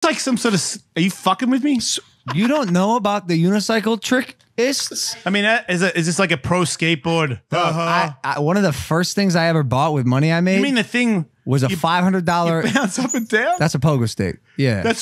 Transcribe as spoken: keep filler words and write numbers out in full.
like some sort of... Are you fucking with me? You don't know about the unicycle trick-ists? I mean, is, it, is this like a pro skateboard? Uh-huh. I, I, one of the first things I ever bought with money I made You mean the thing... was a five hundred dollar... bounce up and down? That's a pogo stick. Yeah. That's